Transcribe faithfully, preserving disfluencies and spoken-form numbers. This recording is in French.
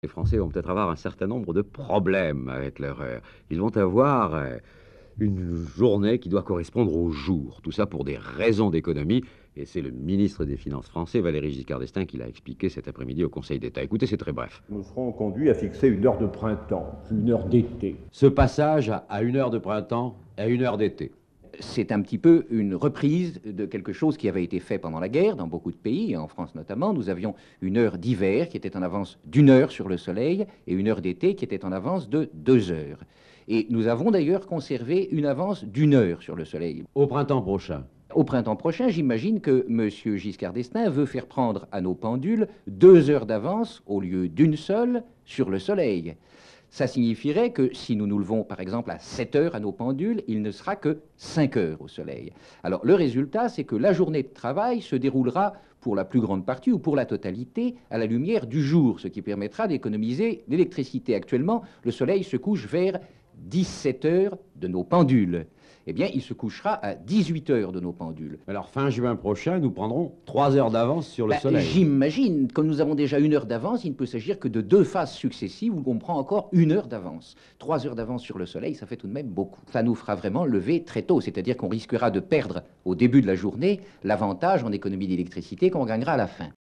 Les Français vont peut-être avoir un certain nombre de problèmes avec leur heure. Ils vont avoir euh, une journée qui doit correspondre au jour. Tout ça pour des raisons d'économie. Et c'est le ministre des Finances français, Valéry Giscard d'Estaing, qui l'a expliqué cet après-midi au Conseil d'État. Écoutez, c'est très bref. Nous serons conduits à fixer une heure de printemps, puis une heure d'été. Ce passage à une heure de printemps et à une heure d'été. C'est un petit peu une reprise de quelque chose qui avait été fait pendant la guerre dans beaucoup de pays, en France notamment. Nous avions une heure d'hiver qui était en avance d'une heure sur le soleil et une heure d'été qui était en avance de deux heures. Et nous avons d'ailleurs conservé une avance d'une heure sur le soleil. Au printemps prochain. Au printemps prochain, j'imagine que M. Giscard d'Estaing veut faire prendre à nos pendules deux heures d'avance au lieu d'une seule sur le soleil. Ça signifierait que si nous nous levons par exemple à sept heures à nos pendules, il ne sera que cinq heures au soleil. Alors le résultat, c'est que la journée de travail se déroulera pour la plus grande partie ou pour la totalité à la lumière du jour, ce qui permettra d'économiser l'électricité. Actuellement, le soleil se couche vers dix-sept heures de nos pendules. Eh bien, il se couchera à dix-huit heures de nos pendules. Alors, fin juin prochain, nous prendrons trois heures d'avance sur le Ben, soleil. J'imagine, comme nous avons déjà une heure d'avance, il ne peut s'agir que de deux phases successives où on prend encore une heure d'avance. Trois heures d'avance sur le soleil, ça fait tout de même beaucoup. Ça nous fera vraiment lever très tôt, c'est-à-dire qu'on risquera de perdre au début de la journée l'avantage en économie d'électricité qu'on gagnera à la fin.